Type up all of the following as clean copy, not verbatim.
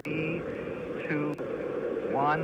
3, 2, 1,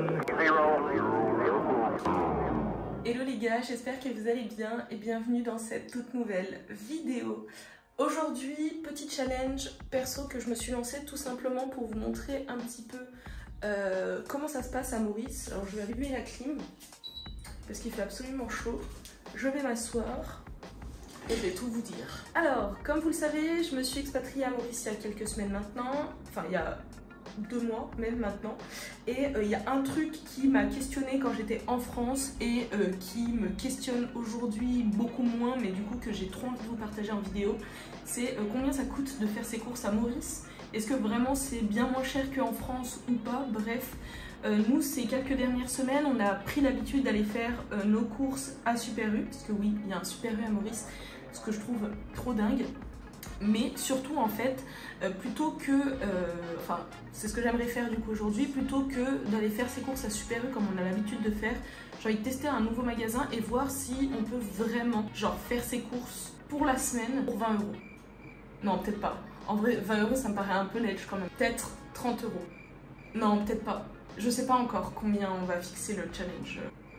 0. Hello les gars, j'espère que vous allez bien et bienvenue dans cette toute nouvelle vidéo. Aujourd'hui, petit challenge perso que je me suis lancée tout simplement pour vous montrer un petit peu comment ça se passe à Maurice. Alors je vais allumer la clim parce qu'il fait absolument chaud. Je vais m'asseoir et je vais tout vous dire. Alors, comme vous le savez, je me suis expatriée à Maurice il y a quelques semaines maintenant. Enfin, il y a 2 mois même maintenant. Et il y a un truc qui m'a questionné quand j'étais en France et qui me questionne aujourd'hui beaucoup moins, mais du coup que j'ai trop envie de vous partager en vidéo. C'est combien ça coûte de faire ses courses à Maurice. Est-ce que vraiment c'est bien moins cher qu'en France ou pas? Bref. Nous, ces quelques dernières semaines, on a pris l'habitude d'aller faire nos courses à Super U, parce que oui, il y a un Super U à Maurice, ce que je trouve trop dingue. Mais surtout, en fait, plutôt que, enfin, c'est ce que j'aimerais faire du coup aujourd'hui, plutôt que d'aller faire ses courses à Super U comme on a l'habitude de faire, j'ai envie de tester un nouveau magasin et voir si on peut vraiment, genre, faire ses courses pour la semaine pour 20 €. Non, peut-être pas. En vrai, 20 € ça me paraît un peu ledge quand même. Peut-être 30 €. Non, peut-être pas. Je sais pas encore combien on va fixer le challenge.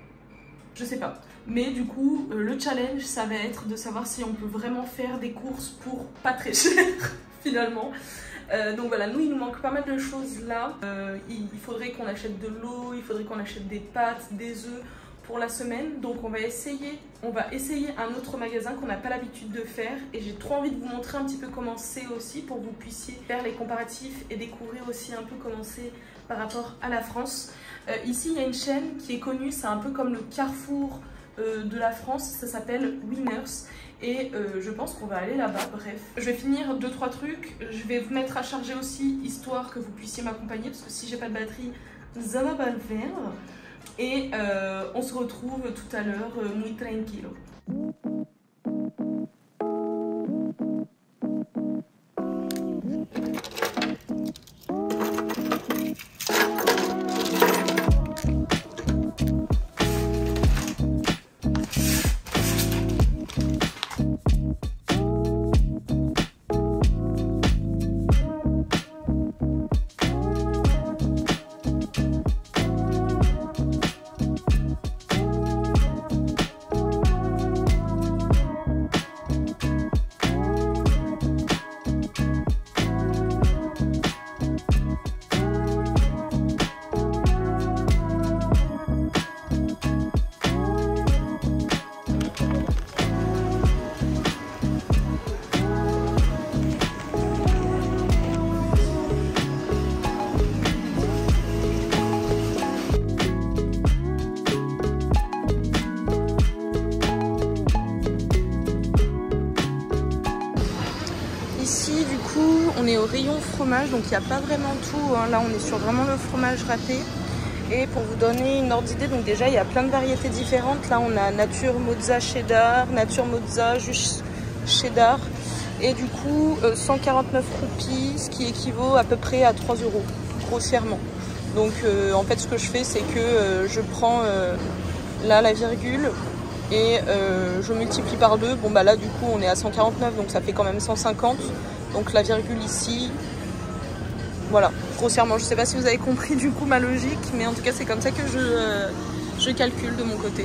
Je sais pas. Mais du coup, le challenge, ça va être de savoir si on peut vraiment faire des courses pour pas très cher, finalement. Donc voilà, nous, il nous manque pas mal de choses là. Il faudrait qu'on achète de l'eau, il faudrait qu'on achète des pâtes, des œufs pour la semaine. Donc on va essayer un autre magasin qu'on n'a pas l'habitude de faire. Et j'ai trop envie de vous montrer un petit peu comment c'est aussi, pour que vous puissiez faire les comparatifs et découvrir aussi un peu comment c'est par rapport à la France. Ici, il y a une chaîne qui est connue, c'est un peu comme le Carrefour de la France, ça s'appelle Winners. Et je pense qu'on va aller là-bas, bref. Je vais finir 2-3 trucs, je vais vous mettre à charger aussi, histoire que vous puissiez m'accompagner, parce que si j'ai pas de batterie, ça va pas le faire. Et on se retrouve tout à l'heure, muy tranquilo. Ici, du coup, on est au rayon fromage, donc il n'y a pas vraiment tout, hein. Là, on est sur vraiment le fromage râpé. Et pour vous donner une ordre d'idée, donc déjà, il y a plein de variétés différentes. Là, on a nature mozza cheddar, nature mozza juste cheddar. Et du coup, 149 roupies, ce qui équivaut à peu près à 3 €, grossièrement. Donc, en fait, ce que je fais, c'est que je prends là la virgule et je multiplie par 2. Bon bah là du coup on est à 149, donc ça fait quand même 150. Donc la virgule ici, voilà, grossièrement. Je sais pas si vous avez compris du coup ma logique, mais en tout cas c'est comme ça que je calcule de mon côté.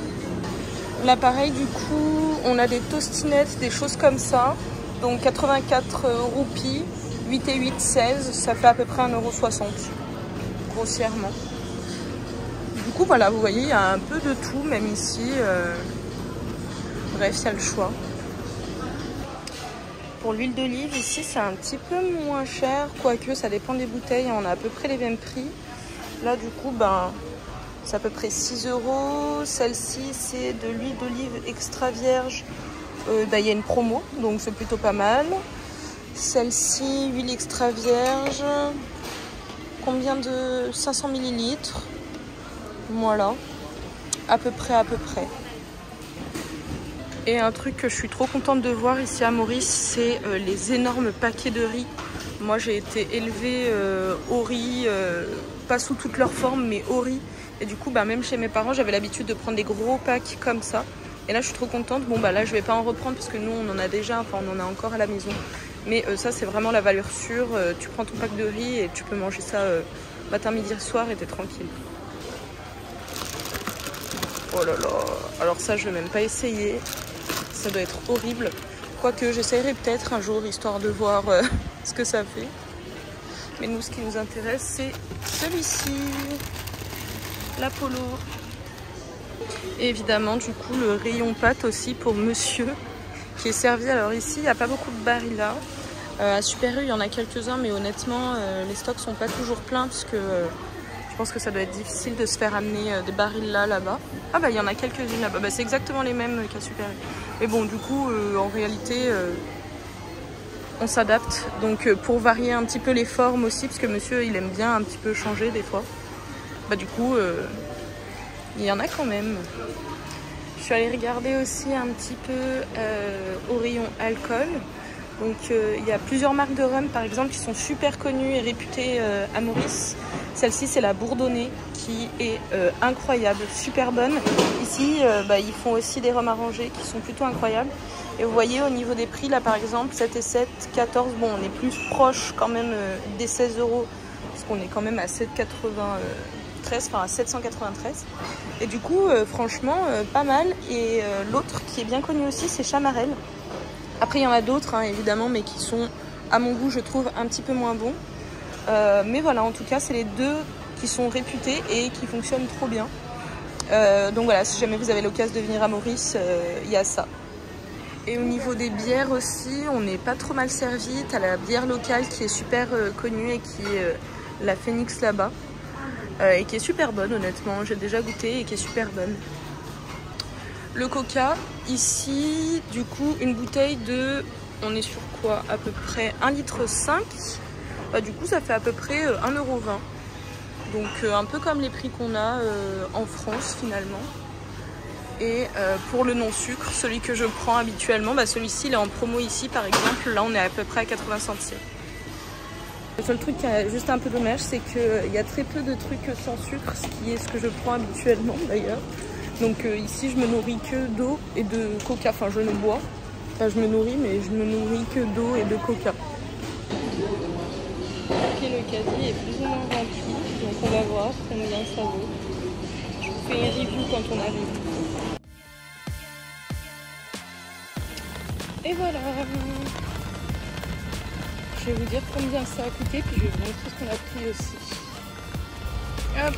Là pareil, du coup on a des tostinettes, des choses comme ça. Donc 84 roupies, 8 et 8, 16, ça fait à peu près 1,60 €, grossièrement. Du coup voilà, vous voyez, il y a un peu de tout, même ici. Bref, il y a le choix. Pour l'huile d'olive, ici, c'est un petit peu moins cher, quoique ça dépend des bouteilles, on a à peu près les mêmes prix. Là, du coup, ben, c'est à peu près 6 €. Celle-ci, c'est de l'huile d'olive extra vierge. Ben, il y a une promo, donc c'est plutôt pas mal. Celle-ci, huile extra vierge. Combien de 500 ml. Voilà, à peu près. Et un truc que je suis trop contente de voir ici à Maurice, c'est les énormes paquets de riz. Moi j'ai été élevée au riz, pas sous toutes leurs formes, mais au riz. Et du coup, bah, même chez mes parents, j'avais l'habitude de prendre des gros packs comme ça. Et là, je suis trop contente. Bon, bah là, je vais pas en reprendre parce que nous, on en a déjà, enfin, on en a encore à la maison. Mais ça, c'est vraiment la valeur sûre. Tu prends ton pack de riz et tu peux manger ça matin, midi, soir et t'es tranquille. Oh là là. Alors ça, je vais même pas essayer. Ça doit être horrible. Quoique, j'essayerai peut-être un jour, histoire de voir ce que ça fait. Mais nous, ce qui nous intéresse, c'est celui-ci. L'Apollo. Et évidemment, du coup, le rayon pâtes aussi pour monsieur qui est servi. Alors ici, il n'y a pas beaucoup de Barilla. À Super U, il y en a quelques-uns, mais honnêtement, les stocks sont pas toujours pleins parce que je pense que ça doit être difficile de se faire amener des Barilla là-bas. Ah bah, il y en a quelques-unes là-bas. Bah, c'est exactement les mêmes qu'à Super U. Mais bon, du coup, en réalité, on s'adapte. Donc, pour varier un petit peu les formes aussi, parce que monsieur, il aime bien un petit peu changer des fois. Bah, du coup, il y en a quand même. Je suis allée regarder aussi un petit peu au rayon alcool. Donc il y a plusieurs marques de rhum par exemple qui sont super connues et réputées à Maurice. Celle-ci c'est la Bourdonnais qui est incroyable, super bonne. Ici ils font aussi des rhums arrangés qui sont plutôt incroyables. Et vous voyez au niveau des prix là par exemple 7 et 7, 14, bon on est plus proche quand même des 16 € parce qu'on est quand même à 7,93, enfin à 793. Et du coup franchement pas mal. Et l'autre qui est bien connu aussi c'est Chamarel. Après, il y en a d'autres, hein, évidemment, mais qui sont, à mon goût, je trouve, un petit peu moins bons. Mais voilà, en tout cas, c'est les deux qui sont réputés et qui fonctionnent trop bien. Donc voilà, si jamais vous avez l'occasion de venir à Maurice, il y a ça. Et au niveau des bières aussi, on n'est pas trop mal servi. Tu as la bière locale qui est super connue et qui est la Phoenix là-bas. Et qui est super bonne, honnêtement. J'ai déjà goûté et qui est super bonne. Le coca, ici, du coup, une bouteille de, on est sur quoi? À peu près 1,5 litre. Bah, du coup, ça fait à peu près 1,20 €. Donc, un peu comme les prix qu'on a en France, finalement. Et pour le non-sucre, celui que je prends habituellement, bah, celui-ci, il est en promo ici, par exemple. Là, on est à peu près à 80 centimes. Le seul truc qui est juste un peu dommage, c'est qu'il y a très peu de trucs sans sucre, ce qui est ce que je prends habituellement, d'ailleurs. Donc ici je me nourris que d'eau et de coca, enfin je ne bois, enfin je me nourris mais je me nourris que d'eau et de coca. Ok, le caddie est plus ou moins rempli, donc on va voir combien ça vaut. Je vous fais une review quand on arrive. Et voilà. Je vais vous dire combien ça a coûté, puis je vais vous montrer ce qu'on a pris aussi. Hop.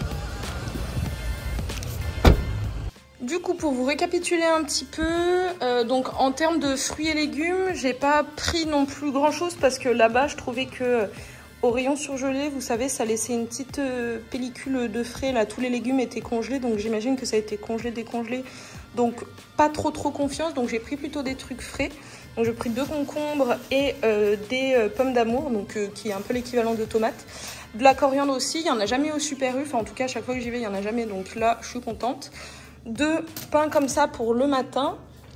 Du coup, pour vous récapituler un petit peu, donc en termes de fruits et légumes, j'ai pas pris non plus grand chose parce que là-bas, je trouvais que au rayon surgelé, vous savez, ça laissait une petite pellicule de frais. Là, tous les légumes étaient congelés, donc j'imagine que ça a été congelé, décongelé. Donc pas trop confiance, donc j'ai pris plutôt des trucs frais. Donc j'ai pris 2 concombres et des pommes d'amour, donc qui est un peu l'équivalent de tomates. De la coriandre aussi, il n'y en a jamais au Super U, enfin en tout cas à chaque fois que j'y vais, il n'y en a jamais, donc là je suis contente. 2 pains comme ça pour le matin,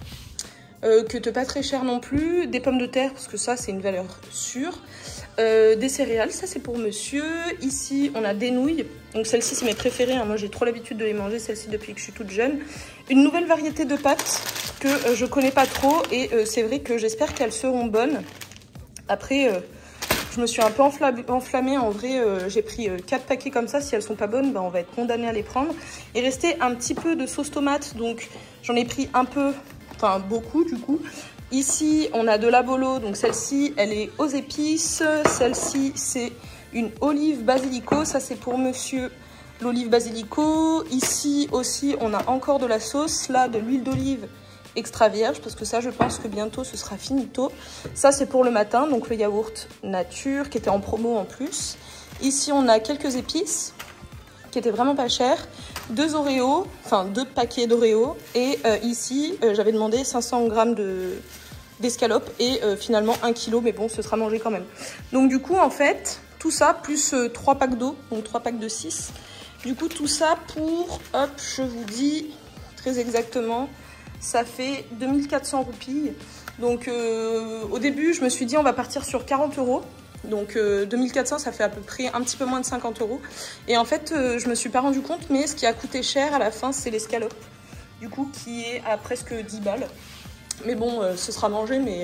que t'es pas très cher non plus. Des pommes de terre, parce que ça c'est une valeur sûre. Des céréales, ça c'est pour monsieur. Ici on a des nouilles, donc celles-ci c'est mes préférées, hein. Moi j'ai trop l'habitude de les manger, celles-ci depuis que je suis toute jeune. Une nouvelle variété de pâtes que je connais pas trop et c'est vrai que j'espère qu'elles seront bonnes. Après je me suis un peu enflammée, en vrai j'ai pris 4 paquets comme ça, si elles sont pas bonnes bah, on va être condamné à les prendre. Il restait un petit peu de sauce tomate, donc j'en ai pris un peu, enfin beaucoup du coup. Ici on a de la bolo, donc celle-ci elle est aux épices, celle-ci c'est une olive basilico, ça c'est pour monsieur l'olive basilico. Ici aussi on a encore de la sauce, là de l'huile d'olive extra vierge, parce que ça je pense que bientôt ce sera finito. Ça c'est pour le matin, donc le yaourt nature qui était en promo en plus. Ici on a quelques épices qui étaient vraiment pas chères, 2 Oreos, enfin 2 paquets d'Oreos, et ici j'avais demandé 500 grammes d'escalopes et finalement 1 kg, mais bon ce sera mangé quand même. Donc du coup en fait tout ça plus 3 packs d'eau, donc 3 packs de 6. Du coup tout ça pour, hop je vous dis très exactement, ça fait 2400 roupies. Donc au début je me suis dit on va partir sur 40 €. Donc 2400 ça fait à peu près un petit peu moins de 50 €. Et en fait je me suis pas rendu compte, mais ce qui a coûté cher à la fin c'est l'escalope. Du coup qui est à presque 10 balles. Mais bon ce sera mangé, mais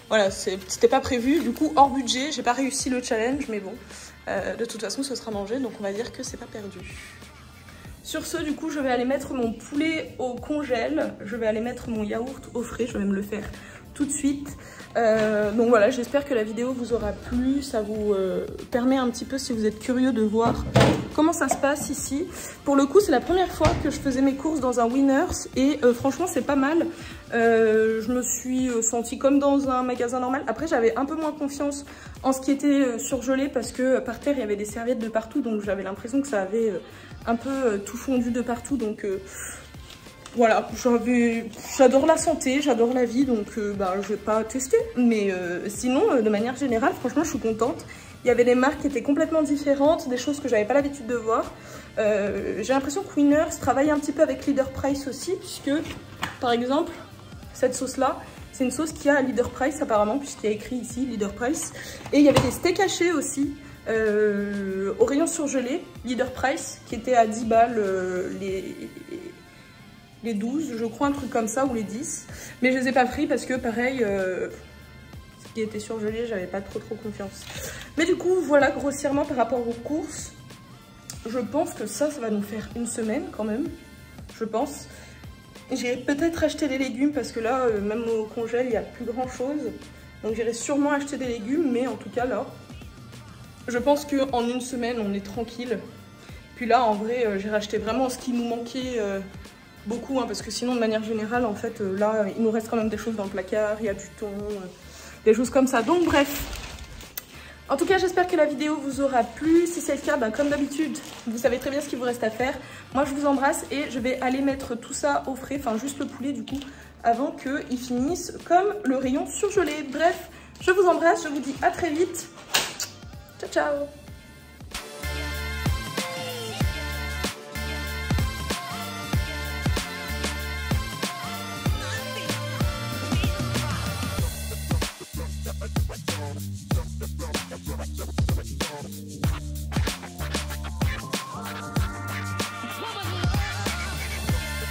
voilà, c'était pas prévu. Du coup, hors budget, j'ai pas réussi le challenge, mais bon, de toute façon, ce sera mangé, donc on va dire que c'est pas perdu. Sur ce, du coup, je vais aller mettre mon poulet au congèle. Je vais aller mettre mon yaourt au frais. Je vais me le faire tout de suite. Donc voilà, j'espère que la vidéo vous aura plu. Ça vous permet un petit peu, si vous êtes curieux, de voir comment ça se passe ici. Pour le coup, c'est la première fois que je faisais mes courses dans un Winners. Et franchement, c'est pas mal. Je me suis sentie comme dans un magasin normal. Après, j'avais un peu moins confiance en ce qui était surgelé parce que par terre, il y avait des serviettes de partout. Donc j'avais l'impression que ça avait un peu tout fondu de partout. Donc voilà, j'adore la santé, j'adore la vie. Donc je vais pas tester. Mais sinon, de manière générale, franchement, je suis contente. Il y avait des marques qui étaient complètement différentes, des choses que j'avais pas l'habitude de voir. J'ai l'impression que Winners travaille un petit peu avec Leader Price aussi, puisque, par exemple, cette sauce-là, c'est une sauce qui a Leader Price apparemment, puisqu'il y a écrit ici Leader Price. Et il y avait des steaks hachés aussi, au rayon surgelé, Leader Price, qui était à 10 balles les 12, je crois, un truc comme ça, ou les 10. Mais je les ai pas pris parce que, pareil, ce qui était surgelé, j'avais pas trop confiance. Mais du coup, voilà, grossièrement, par rapport aux courses, je pense que ça va nous faire une semaine quand même, je pense. J'irai peut-être acheter des légumes parce que là, même au congèle, il n'y a plus grand chose. Donc j'irai sûrement acheter des légumes, mais en tout cas là, je pense qu'en une semaine, on est tranquille. Puis là, en vrai, j'irai acheter vraiment ce qui nous manquait beaucoup, hein, parce que sinon, de manière générale, en fait, là, il nous reste quand même des choses dans le placard, il y a du thon, des choses comme ça. Donc bref. En tout cas, j'espère que la vidéo vous aura plu. Si c'est le cas, comme d'habitude, vous savez très bien ce qu'il vous reste à faire. Moi, je vous embrasse et je vais aller mettre tout ça au frais, enfin juste le poulet du coup, avant qu'il finisse comme le rayon surgelé. Bref, je vous embrasse, je vous dis à très vite. Ciao, ciao!